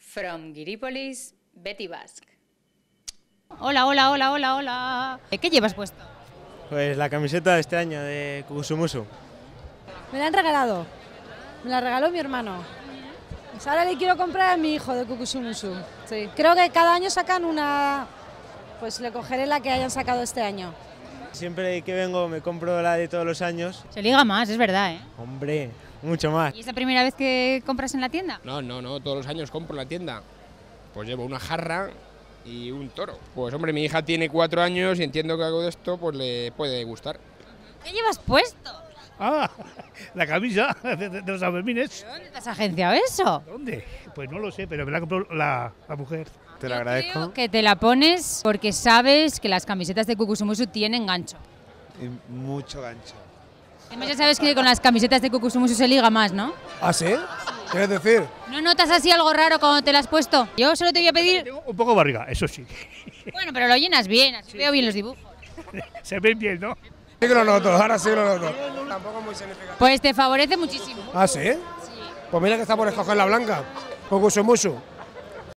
From Giripolis, Betty Basque. Hola, hola, hola, hola, hola. ¿Qué llevas puesto? Pues la camiseta de este año de Kukusumusu. Me la han regalado. Me la regaló mi hermano. Pues ahora le quiero comprar a mi hijo de Kukusumusu. Sí. Creo que cada año sacan una. Pues le cogeré la que hayan sacado este año. Siempre que vengo me compro la de todos los años. Se liga más, es verdad, ¿eh? Hombre, mucho más. ¿Y es la primera vez que compras en la tienda? No, todos los años compro en la tienda. Pues llevo una jarra y un toro. Pues hombre, mi hija tiene 4 años y entiendo que algo de esto pues le puede gustar. ¿Qué llevas puesto? Ah, la camisa de los Sanfermines. ¿Dónde te has agenciado eso? ¿Dónde? Pues no lo sé, pero me la compró la mujer. Te lo agradezco. Creo que te la pones porque sabes que las camisetas de Kukusumusu tienen gancho. Y mucho gancho. Además ya sabes que con las camisetas de Kukusumusu se liga más, ¿no? ¿Ah, sí? ¿Quieres decir? ¿No notas así algo raro cuando te la has puesto? Yo solo te voy a pedir... Tengo un poco barriga, eso sí. Bueno, pero lo llenas bien, así veo bien los dibujos. Se ven bien, ¿no? Sí que lo noto, ahora sí que lo noto. Tampoco muy significativo. Pues te favorece muchísimo. ¿Ah, sí? Sí. Pues mira que está por escoger la blanca. Kukusumusu.